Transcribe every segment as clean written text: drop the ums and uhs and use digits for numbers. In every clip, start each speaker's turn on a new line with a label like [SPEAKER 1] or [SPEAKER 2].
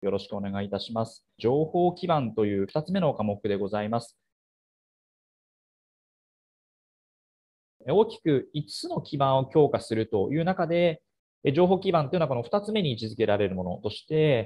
[SPEAKER 1] よろしくお願いいたします。情報基盤という2つ目の科目でございます。大きく5つの基盤を強化するという中で、情報基盤というのはこの2つ目に位置づけられるものとして、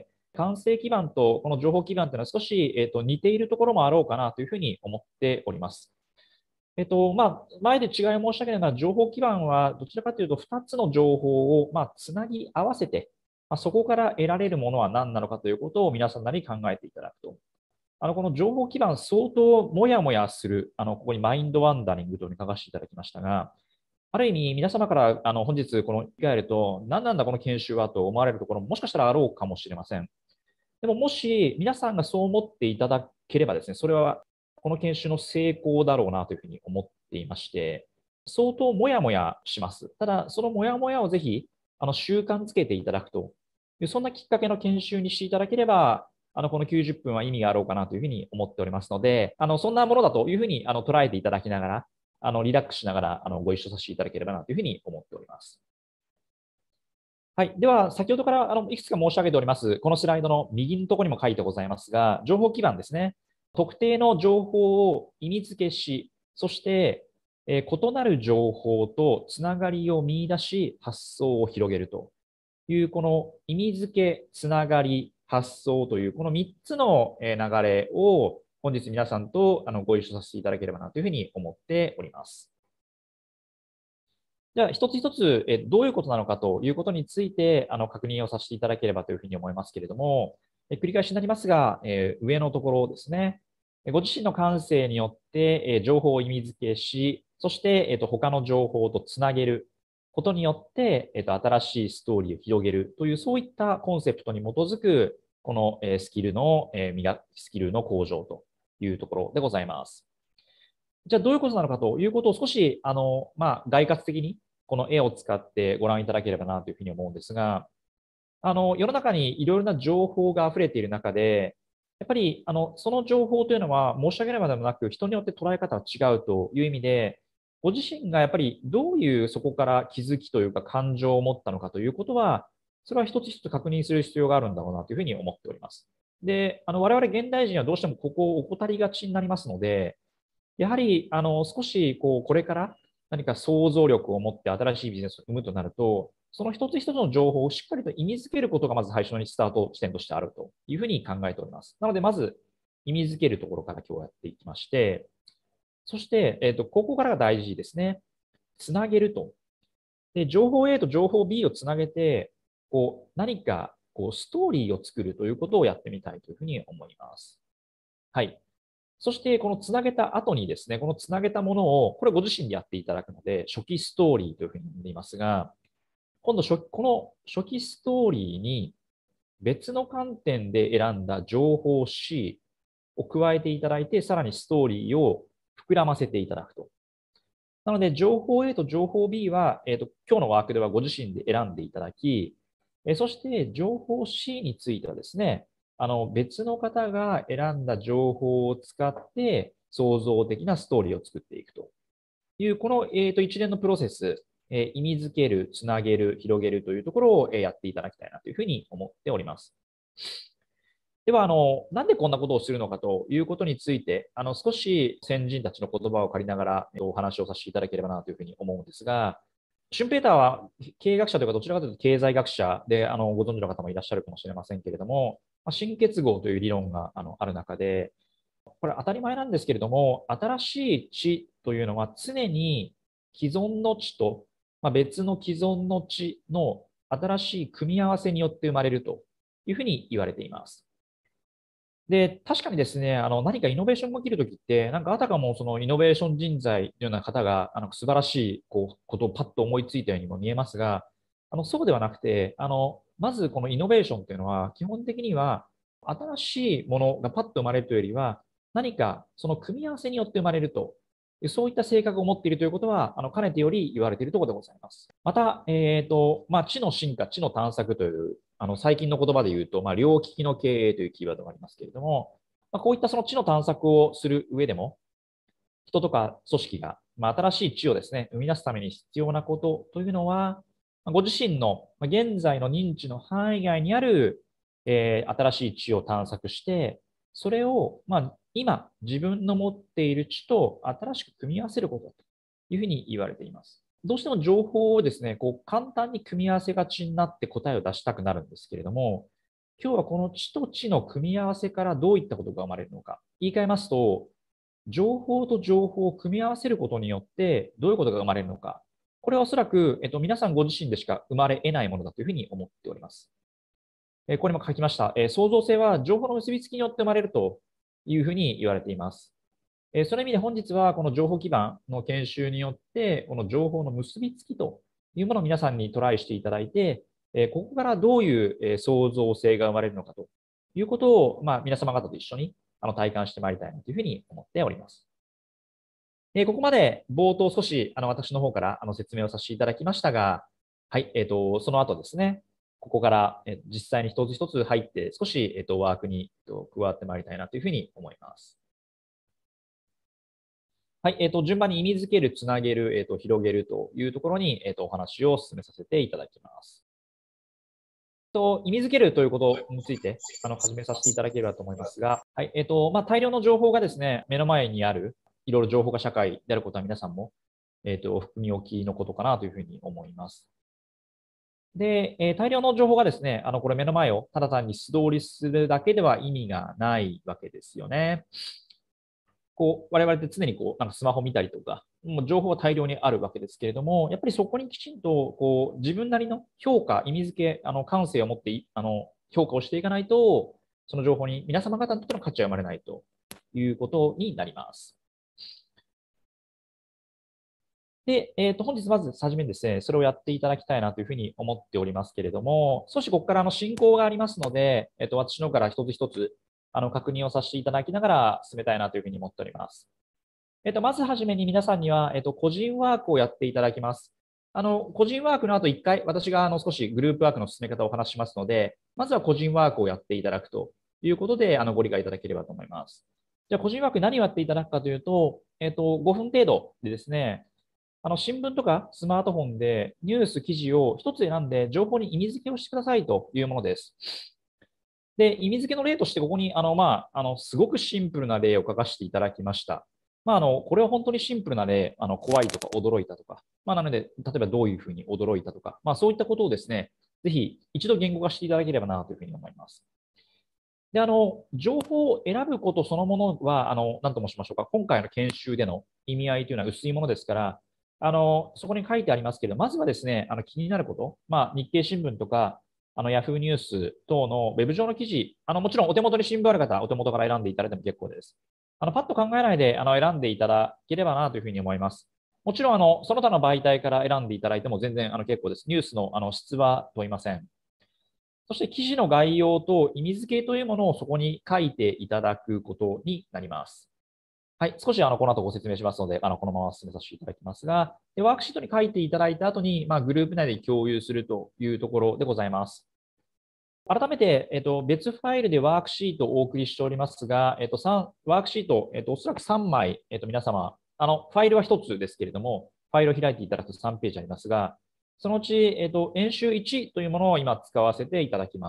[SPEAKER 1] 管制基盤とこの情報基盤というのは少し、似ているところもあろうかなというふうに思っております。前で違いを申し上げるのは、情報基盤はどちらかというと2つの情報をつなぎ合わせて、そこから得られるものは何なのかということを皆さんなり考えていただくと。この情報基盤、相当もやもやする、ここにマインドワンダリングというふうに書かせていただきましたが、ある意味、皆様から本日この振り返ると、何なんだこの研修はと思われるところももしかしたらあろうかもしれません。でも、もし皆さんがそう思っていただければですね、それはこの研修の成功だろうなというふうに思っていまして、相当もやもやします。ただ、そのもやもやをぜひ習慣づけていただくという、そんなきっかけの研修にしていただければ、この90分は意味があろうかなというふうに思っておりますので、そんなものだというふうに捉えていただきながら、リラックスしながらご一緒させていただければなというふうに思っております。はい。では、先ほどからいくつか申し上げております、このスライドの右のところにも書いてございますが、情報基盤ですね。特定の情報を意味付けし、そして、異なる情報とつながりを見出し、発想を広げるという、この意味付け、つながり、発想という、この3つの流れを本日皆さんとご一緒させていただければなというふうに思っております。じゃあ、一つ一つ、どういうことなのかということについて、確認をさせていただければというふうに思いますけれども、繰り返しになりますが、上のところですね。ご自身の感性によって、情報を意味付けし、そして、他の情報とつなげることによって、新しいストーリーを広げるという、そういったコンセプトに基づく、この、スキルの向上というところでございます。じゃあどういうことなのかということを少し、概括的にこの絵を使ってご覧いただければなというふうに思うんですが、世の中にいろいろな情報が溢れている中で、やっぱり、その情報というのは申し上げるまでもなく、人によって捉え方は違うという意味で、ご自身がやっぱりどういうそこから気づきというか感情を持ったのかということは、それは一つ一つ確認する必要があるんだろうなというふうに思っております。で、我々現代人はどうしてもここを怠りがちになりますので、やはり、少し、これから何か想像力を持って新しいビジネスを生むとなると、その一つ一つの情報をしっかりと意味づけることがまず最初にスタート地点としてあるというふうに考えております。なので、まず意味づけるところから今日やっていきまして、そして、ここからが大事ですね。つなげると。で、情報 A と情報 B をつなげて、何か、ストーリーを作るということをやってみたいというふうに思います。はい。そして、このつなげた後にですね、このつなげたものを、これご自身でやっていただくので、初期ストーリーというふうに呼んでいますが、今度この初期ストーリーに別の観点で選んだ情報 C を加えていただいて、さらにストーリーを膨らませていただくと。なので、情報 A と情報 B は、今日のワークではご自身で選んでいただき、そして情報 C についてはですね、別の方が選んだ情報を使って創造的なストーリーを作っていくという、この、一連のプロセス、意味づける、つなげる、広げるというところを、やっていただきたいなというふうに思っております。では、なんでこんなことをするのかということについて、少し先人たちの言葉を借りながら、お話をさせていただければなというふうに思うんですが、シュンペーターは経営学者というか、どちらかというと経済学者で、ご存知の方もいらっしゃるかもしれませんけれども、新結合という理論がある中で、これ当たり前なんですけれども、新しい知というのは常に既存の知と、別の既存の知の新しい組み合わせによって生まれるというふうに言われています。で、確かにですね、何かイノベーションが起きるときって、なんかあたかもそのイノベーション人材のような方が、素晴らしい、ことをパッと思いついたようにも見えますが、そうではなくて、まずこのイノベーションというのは、基本的には、新しいものがパッと生まれるというよりは、何かその組み合わせによって生まれると、そういった性格を持っているということは、かねてより言われているところでございます。また、知の進化、知の探索という、最近の言葉で言うと、両利きの経営というキーワードがありますけれども、こういったその知の探索をする上でも、人とか組織が、新しい知をですね、生み出すために必要なことというのは、ご自身の現在の認知の範囲外にある新しい知を探索して、それを、今、自分の持っている知と新しく組み合わせることというふうに言われています。どうしても情報をですね、簡単に組み合わせがちになって答えを出したくなるんですけれども、今日はこの知と知の組み合わせからどういったことが生まれるのか。言い換えますと、情報と情報を組み合わせることによってどういうことが生まれるのか。これはおそらく、皆さんご自身でしか生まれ得ないものだというふうに思っております。ここにも書きました。創造性は情報の結びつきによって生まれるというふうに言われています。その意味で本日はこの情報基盤の研修によって、この情報の結びつきというものを皆さんにトライしていただいて、ここからどういう創造性が生まれるのかということを、皆様方と一緒に体感してまいりたいなというふうに思っております。ここまで冒頭少し私の方から説明をさせていただきましたが、はい、その後ですね、ここから実際に一つ一つ入って少しワークに加わってまいりたいなというふうに思います。はい、順番に意味づける、つなげる、広げるというところに、お話を進めさせていただきます。意味づけるということについて始めさせていただければと思いますが、はい、大量の情報がですね、目の前にある、いろいろ情報が社会であることは皆さんも、含み置きのことかなというふうに思います。で、大量の情報がですね、これ目の前をただ単に素通りするだけでは意味がないわけですよね。我々って常になんかスマホ見たりとか、もう情報は大量にあるわけですけれども、やっぱりそこにきちんと自分なりの評価、意味付け、感性を持って評価をしていかないと、その情報に皆様方にとっての価値は生まれないということになります。で、本日まず初めにですね、それをやっていただきたいなというふうに思っておりますけれども、少しここから進行がありますので、私の方から一つ一つ確認をさせていただきながら進めたいなというふうに思っております。まずはじめに皆さんには、個人ワークをやっていただきます。個人ワークの後1回、私が少しグループワークの進め方をお話ししますので、まずは個人ワークをやっていただくということで、ご理解いただければと思います。じゃあ、個人ワーク何をやっていただくかというと、5分程度でですね、新聞とかスマートフォンでニュース、記事を一つ選んで情報に意味付けをしてくださいというものです。で、意味付けの例として、ここに、すごくシンプルな例を書かせていただきました。これは本当にシンプルな例、怖いとか驚いたとか、なので、例えばどういうふうに驚いたとか、そういったことをですね、ぜひ一度言語化していただければなというふうに思います。で、情報を選ぶことそのものは、何と申しましょうか、今回の研修での意味合いというのは薄いものですから、そこに書いてありますけど、まずはですね、気になること、日経新聞とか、ヤフーニュース等のウェブ上の記事、もちろんお手元に新聞ある方はお手元から選んでいただいても結構です。パッと考えないで選んでいただければなというふうに思います。もちろんその他の媒体から選んでいただいても全然結構です。ニュースの質は問いません。そして記事の概要と意味付けというものをそこに書いていただくことになります。はい、少しこの後ご説明しますので、このまま進めさせていただきますが、ワークシートに書いていただいた後に、グループ内で共有するというところでございます。改めて、別ファイルでワークシートをお送りしておりますが、ワークシート、おそらく3枚、皆様、ファイルは1つですけれども、ファイルを開いていただくと3ページありますが、そのうち、演習1というものを今使わせていただきます。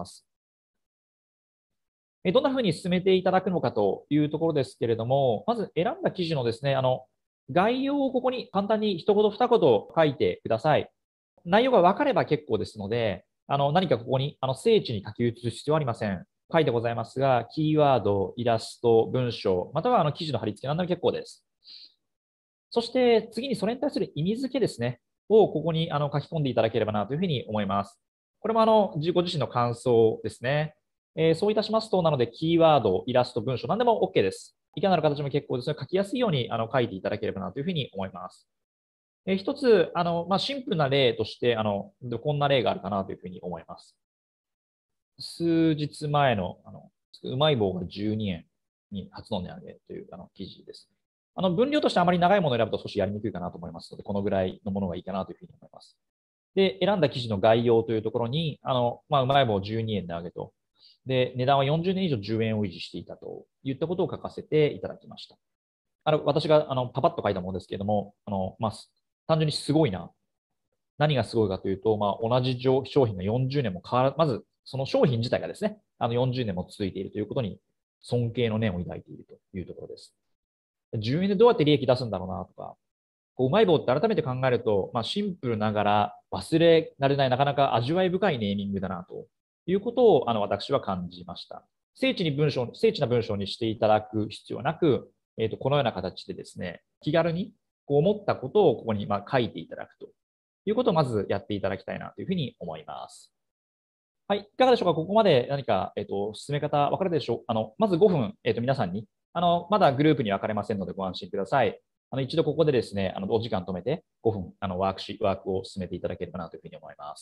[SPEAKER 1] どんなふうに進めていただくのかというところですけれども、まず選んだ記事のですね、概要をここに簡単に一言二言書いてください。内容が分かれば結構ですので、何かここに精緻に書き写す必要はありません。書いてございますが、キーワード、イラスト、文章、または記事の貼り付け何でも結構です。そして次にそれに対する意味付けですね、をここに書き込んでいただければなというふうに思います。これもご自身の感想ですね。そういたしますと、なので、キーワード、イラスト、文章、何でも OK です。いかなる形も結構ですので、書きやすいように書いていただければなというふうに思います。一つ、シンプルな例として、こんな例があるかなというふうに思います。数日前の、うまい棒が12円に初の値上げという記事です。分量としてあまり長いものを選ぶと少しやりにくいかなと思いますので、このぐらいのものがいいかなというふうに思います。で、選んだ記事の概要というところに、うまい棒12円値上げと。で、値段は40年以上10円を維持していたといったことを書かせていただきました。私がパパッと書いたものですけれども、単純にすごいな。何がすごいかというと、同じ商品が40年も変わらまずその商品自体がですね、40年も続いているということに尊敬の念を抱いているというところです。10円でどうやって利益出すんだろうなとか、うまい棒って改めて考えると、シンプルながら忘れられない、なかなか味わい深いネーミングだなということを私は感じました。精緻な文章にしていただく必要なく、このような形でですね、気軽に思ったことをここに書いていただくということをまずやっていただきたいなというふうに思います。はい。いかがでしょうか。ここまで何か、進め方分かるでしょう。まず5分、皆さんに、まだグループに分かれませんのでご安心ください。一度ここでですね、お時間止めて5分、ワークを進めていただければなというふうに思います。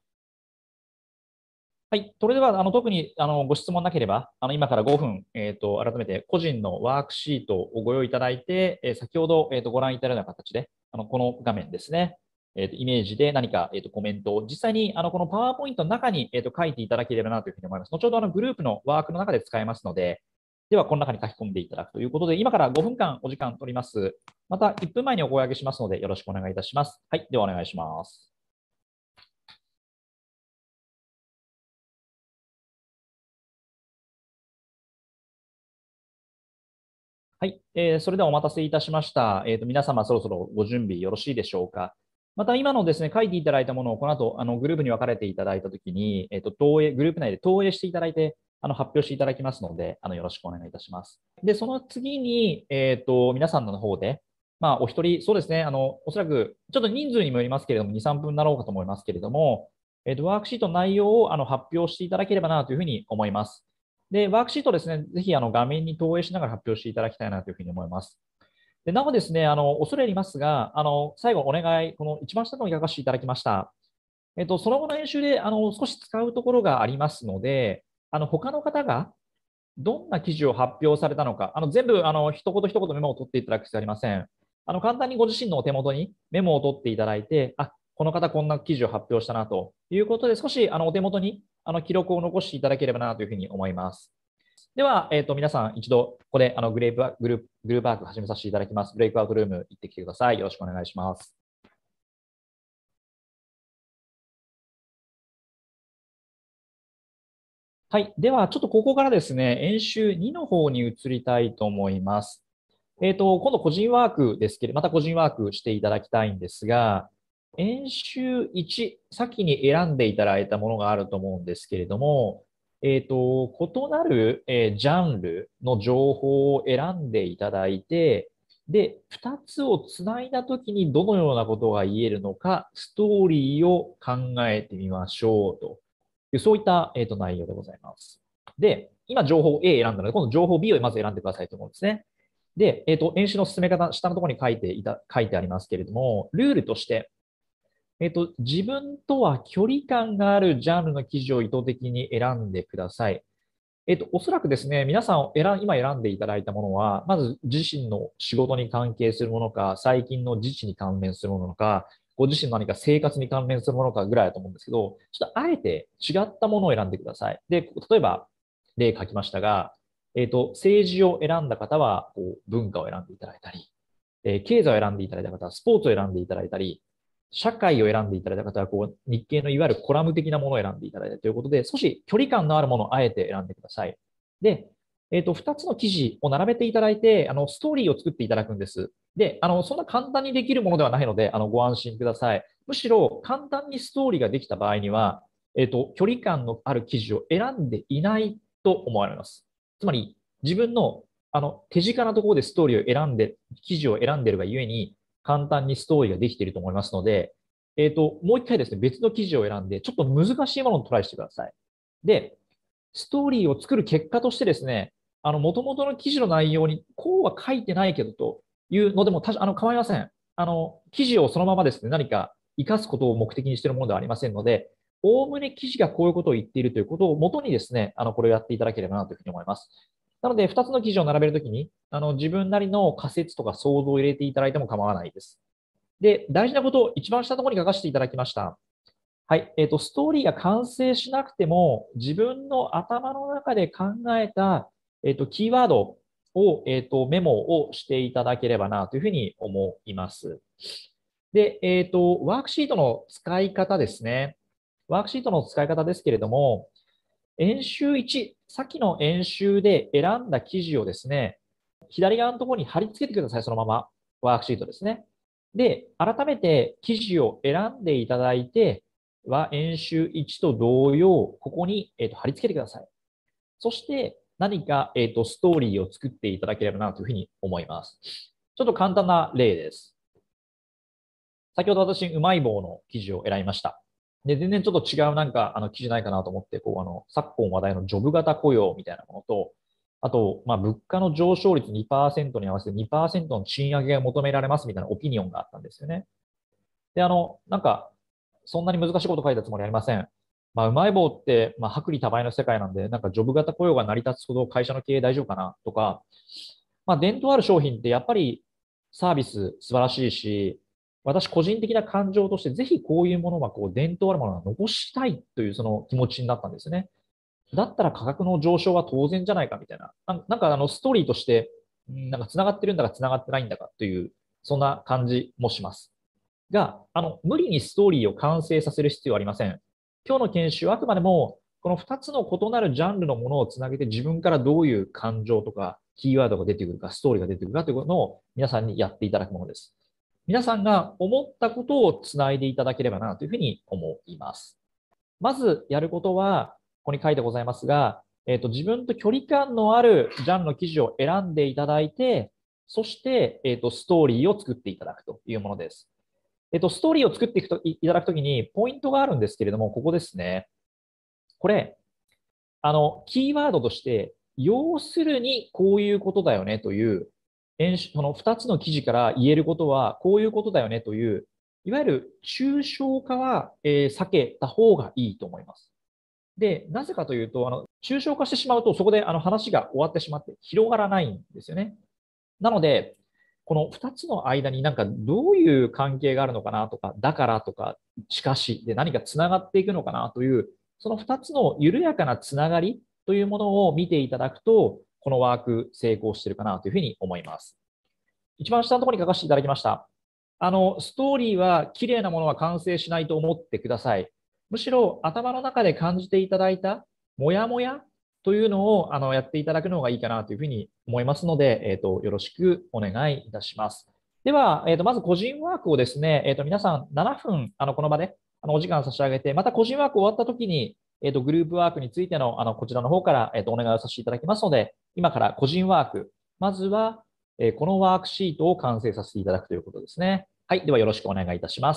[SPEAKER 1] はい。それでは、特に、ご質問なければ、今から5分、改めて個人のワークシートをご用意いただいて、先ほど、ご覧いただいたような形で、この画面ですね、イメージで何か、コメントを実際にこのパワーポイントの中に、書いていただければなというふうに思います。後ほどグループのワークの中で使えますので、ではこの中に書き込んでいただくということで、今から5分間お時間取ります。また1分前にお声掛けしますので、よろしくお願いいたします。はい、ではお願いします。はい、それではお待たせいたしました。皆様そろそろご準備よろしいでしょうか。また今のですね、書いていただいたものをこの後、グループに分かれていただいたときに、グループ内で投影していただいて、発表していただきますので、よろしくお願いいたします。で、その次に、皆さんの方で、お一人、そうですね、おそらく、ちょっと人数にもよりますけれども、2、3分になろうかと思いますけれども、ワークシートの内容を発表していただければなというふうに思います。で、ワークシートですね、ぜひ画面に投影しながら発表していただきたいなというふうに思います。でなおですね、恐れ入りますが、最後お願い、この一番下の方に書かせていただきました。その後の演習で少し使うところがありますので、他の方がどんな記事を発表されたのか、全部一言一言メモを取っていただく必要ありません。簡単にご自身のお手元にメモを取っていただいて、この方こんな記事を発表したなということで、少しお手元に記録を残していただければなというふうに思います。では、皆さん一度ここでグループワーク始めさせていただきます。ブレイクアウトルーム行ってきてください。よろしくお願いします。はい。では、ちょっとここからですね、演習2の方に移りたいと思います。今度個人ワークですけれど、また個人ワークしていただきたいんですが、演習1、先に選んでいただいたものがあると思うんですけれども、異なる、ジャンルの情報を選んでいただいて、で、2つをつないだときにどのようなことが言えるのか、ストーリーを考えてみましょうという、そういった、内容でございます。で、今情報 A 選んだので、今度情報 B をまず選んでくださいと思うんですね。で、演習の進め方、下のところに書いてありますけれども、ルールとして、自分とは距離感があるジャンルの記事を意図的に選んでください。おそらくですね、皆さん今選んでいただいたものは、まず自身の仕事に関係するものか、最近の自治に関連するものか、ご自身の何か生活に関連するものかぐらいだと思うんですけど、ちょっとあえて違ったものを選んでください。で、例えば、例書きましたが、政治を選んだ方は文化を選んでいただいたり、経済を選んでいただいた方はスポーツを選んでいただいたり、社会を選んでいただいた方は日経のいわゆるコラム的なものを選んでいただいたということで、少し距離感のあるものをあえて選んでください。で、2つの記事を並べていただいて、ストーリーを作っていただくんです。で、そんな簡単にできるものではないので、ご安心ください。むしろ、簡単にストーリーができた場合には、距離感のある記事を選んでいないと思われます。つまり、自分の手近なところでストーリーを記事を選んでいるがゆえに、簡単にストーリーができていると思いますので、もう一回ですね、別の記事を選んで、ちょっと難しいものをトライしてください。で、ストーリーを作る結果としてですね、元々の記事の内容に、こうは書いてないけどというのでも構いません。記事をそのままですね、何か活かすことを目的にしているものではありませんので、おおむね記事がこういうことを言っているということを元にですね、これをやっていただければなというふうに思います。なので、2つの記事を並べるときに、自分なりの仮説とか想像を入れていただいても構わないです。で、大事なことを一番下のところに書かせていただきました。はい。ストーリーが完成しなくても、自分の頭の中で考えた、キーワードを、メモをしていただければなというふうに思います。で、ワークシートの使い方ですね。 ワークシートの使い方ですけれども、演習1、さっきの演習で選んだ記事をですね、左側のところに貼り付けてください、そのまま。ワークシートですね。で、改めて記事を選んでいただいて、演習1と同様、ここに、貼り付けてください。そして何か、ストーリーを作っていただければなというふうに思います。ちょっと簡単な例です。先ほど私、うまい棒の記事を選びました。で、全然ちょっと違うなんか、記事ないかなと思って、昨今話題のジョブ型雇用みたいなものと、あと、物価の上昇率2%に合わせて2%の賃上げが求められますみたいなオピニオンがあったんですよね。で、なんか、そんなに難しいこと書いたつもりありません。うまい棒って、薄利多売の世界なんで、なんかジョブ型雇用が成り立つほど会社の経営大丈夫かなとか、伝統ある商品ってやっぱりサービス素晴らしいし、私個人的な感情としてぜひこういうものは伝統あるものは残したいというその気持ちになったんですね。だったら価格の上昇は当然じゃないかみたいな。なんかストーリーとして、なんか繋がってるんだか繋がってないんだかという、そんな感じもします。が、無理にストーリーを完成させる必要はありません。今日の研修はあくまでも、この2つの異なるジャンルのものをつなげて自分からどういう感情とかキーワードが出てくるか、ストーリーが出てくるかというのを皆さんにやっていただくものです。皆さんが思ったことをつないでいただければなというふうに思います。まずやることは、ここに書いてございますが、自分と距離感のあるジャンルの記事を選んでいただいて、そして、ストーリーを作っていただくというものです。ストーリーを作っていただくときに、ポイントがあるんですけれども、ここですね。これ、キーワードとして、要するにこういうことだよねという、その2つの記事から言えることは、こういうことだよねという、いわゆる抽象化は、避けた方がいいと思います。で、なぜかというと、抽象化してしまうと、そこで話が終わってしまって広がらないんですよね。なので、この2つの間になんかどういう関係があるのかなとか、だからとか、しかしで何かつながっていくのかなという、その2つの緩やかなつながりというものを見ていただくと、このワーク成功しているかなというふうに思います。一番下のところに書かせていただきました。ストーリーは綺麗なものは完成しないと思ってください。むしろ頭の中で感じていただいたもやもやというのをやっていただくのがいいかなというふうに思いますので、よろしくお願いいたします。では、まず個人ワークをですね、皆さん7分この場でお時間差し上げて、また個人ワーク終わったときに、グループワークについてのこちらの方から、お願いをさせていただきますので、今から個人ワーク、まずはこのワークシートを完成させていただくということですね。はい。ではよろしくお願いいたします。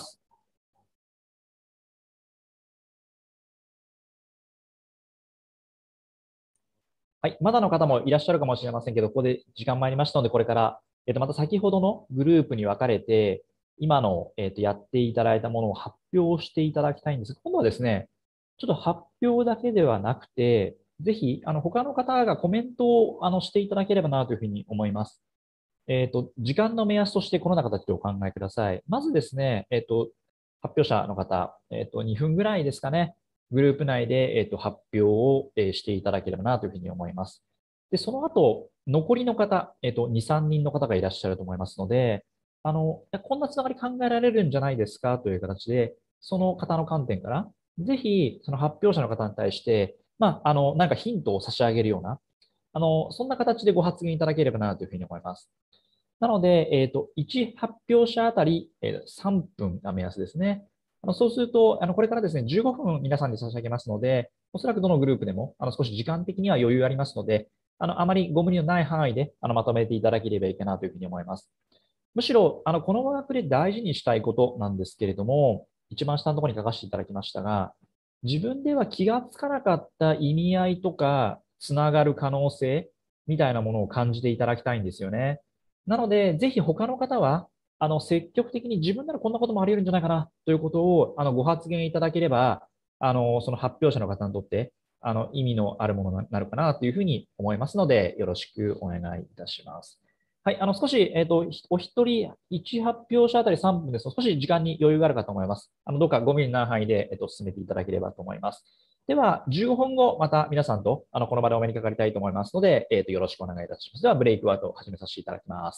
[SPEAKER 1] はい。まだの方もいらっしゃるかもしれませんけど、ここで時間参りましたので、これから、また先ほどのグループに分かれて、今の、やっていただいたものを発表していただきたいんです。今度はですね、ちょっと発表だけではなくて、ぜひ、他の方がコメントを、していただければなというふうに思います。時間の目安としてこのような形でお考えください。まずですね、発表者の方、2分ぐらいですかね、グループ内で、発表を、していただければなというふうに思います。で、その後、残りの方、2、3人の方がいらっしゃると思いますので、こんなつながり考えられるんじゃないですかという形で、その方の観点から、ぜひ、その発表者の方に対して、なんかヒントを差し上げるような、そんな形でご発言いただければなというふうに思います。なので、1発表者あたり、3分が目安ですね。そうすると、これからですね、15分皆さんに差し上げますので、おそらくどのグループでも、少し時間的には余裕ありますので、あまりご無理のない範囲で、まとめていただければいいかなというふうに思います。むしろ、このワークで大事にしたいことなんですけれども、一番下のところに書かせていただきましたが、自分では気がつかなかった意味合いとか、つながる可能性みたいなものを感じていただきたいんですよね。なので、ぜひ他の方は、積極的に自分ならこんなこともあり得るんじゃないかなということを、ご発言いただければ、その発表者の方にとって、意味のあるものになるかなというふうに思いますので、よろしくお願いいたします。はい、少し、お一人、1発表者あたり3分ですと、少し時間に余裕があるかと思います。どうか5ミリの範囲で、進めていただければと思います。では、15分後、また皆さんと、この場でお目にかかりたいと思いますので、よろしくお願いいたします。では、ブレイクアウトを始めさせていただきます。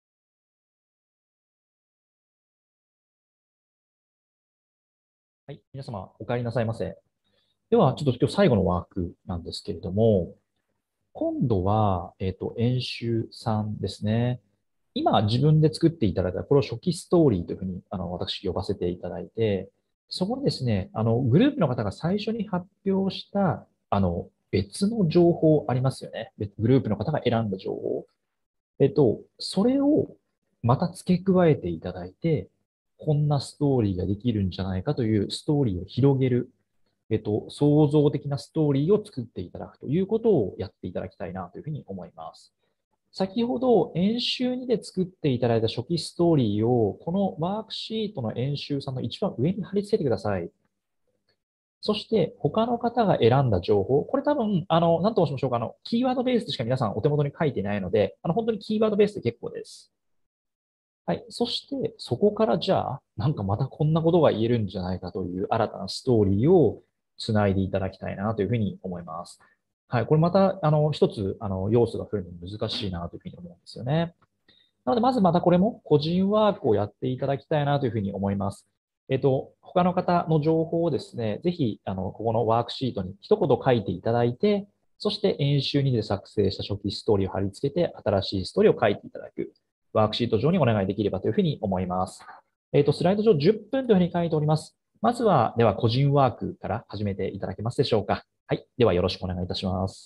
[SPEAKER 1] はい。 皆様、お帰りなさいませ。では、ちょっと今日最後のワークなんですけれども、今度は、演習3ですね。今、自分で作っていただいた、これを初期ストーリーというふうに、私、呼ばせていただいて、そこにですね、グループの方が最初に発表した、別の情報ありますよね。グループの方が選んだ情報。それをまた付け加えていただいて、こんなストーリーができるんじゃないかというストーリーを広げる、創造的なストーリーを作っていただくということをやっていただきたいなというふうに思います。先ほど演習2で作っていただいた初期ストーリーを、このワークシートの演習さんの一番上に貼り付けてください。そして、他の方が選んだ情報、これ多分、何と申しましょうか、キーワードベースでしか皆さんお手元に書いていないので、本当にキーワードベースで結構です。はい。そして、そこからじゃあ、なんかまたこんなことが言えるんじゃないかという新たなストーリーをつないでいただきたいなというふうに思います。はい。これまた、一つ、要素が増えるの難しいなというふうに思うんですよね。なので、まずまたこれも個人ワークをやっていただきたいなというふうに思います。他の方の情報をですね、ぜひ、ここのワークシートに一言書いていただいて、そして演習2で作成した初期ストーリーを貼り付けて、新しいストーリーを書いていただく。ワークシート上にお願いできればというふうに思います。スライド上10分というふうに書いております。まずは、では個人ワークから始めていただけますでしょうか。はい。ではよろしくお願いいたします。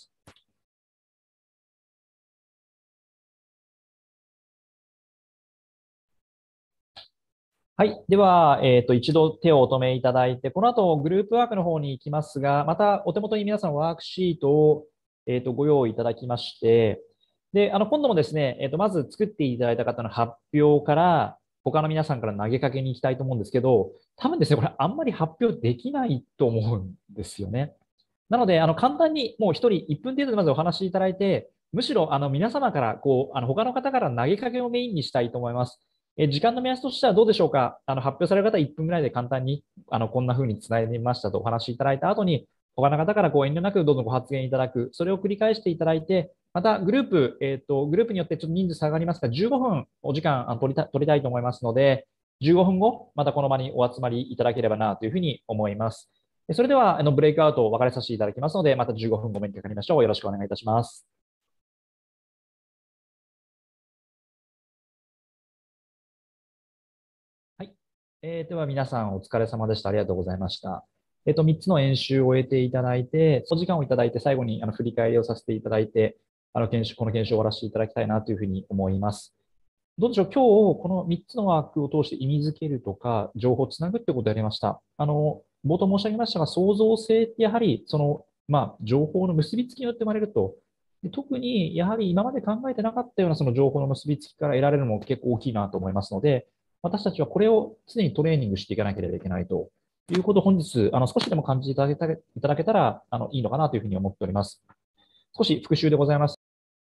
[SPEAKER 1] はい。では、一度手をお止めいただいて、この後グループワークの方に行きますが、またお手元に皆さんワークシートを、ご用意いただきまして、で、今度もですね、まず作っていただいた方の発表から、他の皆さんから投げかけに行きたいと思うんですけど、多分ですね、これあんまり発表できないと思うんですよね。なので、簡単にもう一人1分程度でまずお話しいただいて、むしろ皆様から他の方から投げかけをメインにしたいと思います。時間の目安としてはどうでしょうか。発表される方1分ぐらいで簡単にこんな風につないでみましたとお話しいただいた後に、他の方から遠慮なくどうぞご発言いただく、それを繰り返していただいて、またグループ、グループによってちょっと人数差がありますが、15分お時間取りたいと思いますので、15分後、またこの場にお集まりいただければなというふうに思います。それでは、ブレイクアウトを分かれさせていただきますので、また15分ごめんにかかりましょう。よろしくお願いいたします。はい。では皆さんお疲れ様でした。ありがとうございました。3つの演習を終えていただいて、お時間をいただいて、最後に振り返りをさせていただいて、この研修を終わらせていただきたいなというふうに思います。どうでしょう、今日、この3つのワークを通して意味づけるとか、情報をつなぐってことをやりました。冒頭申し上げましたが、創造性ってやはり、情報の結びつきによって生まれると。で特に、やはり今まで考えてなかったようなその情報の結びつきから得られるのも結構大きいなと思いますので、私たちはこれを常にトレーニングしていかなければいけないということを本日、少しでも感じていただけたら、いいのかなというふうに思っております。少し復習でございます。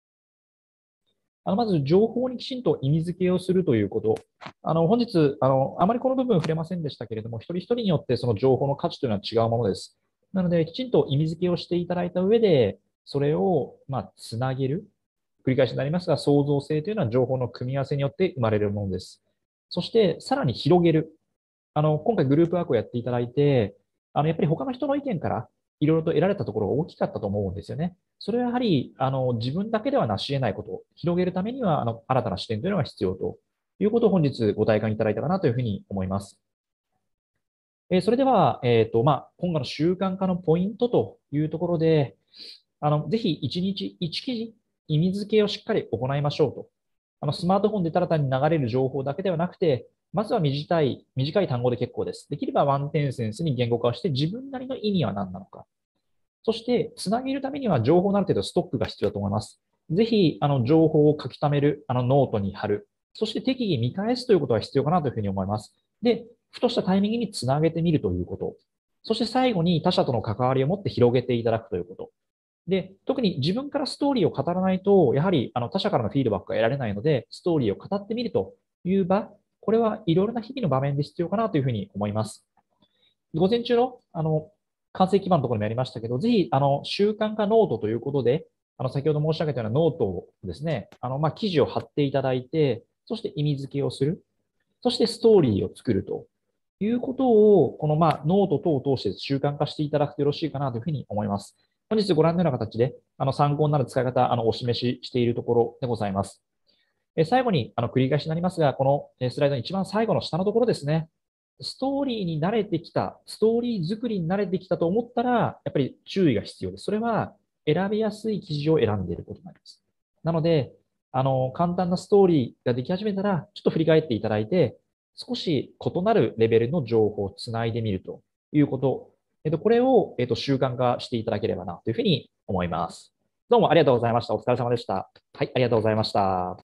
[SPEAKER 1] まず情報にきちんと意味付けをするということ。本日、あまりこの部分触れませんでしたけれども、一人一人によってその情報の価値というのは違うものです。なので、きちんと意味付けをしていただいた上で、それを、つなげる。繰り返しになりますが、創造性というのは情報の組み合わせによって生まれるものです。そして、さらに広げる。今回グループワークをやっていただいて、やっぱり他の人の意見からいろいろと得られたところが大きかったと思うんですよね。それはやはり、自分だけでは成し得ないことを広げるためには、新たな視点というのが必要ということを本日ご体感いただいたかなというふうに思います。それでは、今後の習慣化のポイントというところで、ぜひ1日1記事、意味付けをしっかり行いましょうと。スマートフォンでただ単に流れる情報だけではなくて、まずは短い単語で結構です。できればワンテンセンスに言語化をして自分なりの意味は何なのか。そして、つなげるためには情報のある程度ストックが必要だと思います。ぜひ、情報を書き溜める、ノートに貼る。そして適宜見返すということが必要かなというふうに思います。で、ふとしたタイミングにつなげてみるということ。そして最後に他者との関わりを持って広げていただくということ。で、特に自分からストーリーを語らないと、やはり他者からのフィードバックが得られないので、ストーリーを語ってみるという場、これはいろいろな日々の場面で必要かなというふうに思います。午前中の、完成基盤のところにもありましたけど、ぜひ、習慣化ノートということで、先ほど申し上げたようなノートをですね、記事を貼っていただいて、そして意味付けをする。そしてストーリーを作るということを、このノート等を通して習慣化していただくとよろしいかなというふうに思います。本日ご覧のような形で、参考になる使い方、お示ししているところでございます。最後に、繰り返しになりますが、このスライドの一番最後の下のところですね。ストーリーに慣れてきた、ストーリー作りに慣れてきたと思ったら、やっぱり注意が必要です。それは、選びやすい記事を選んでいることになります。なので、簡単なストーリーができ始めたら、ちょっと振り返っていただいて、少し異なるレベルの情報をつないでみるということ、これを、習慣化していただければなというふうに思います。どうもありがとうございました。お疲れ様でした。はい、ありがとうございました。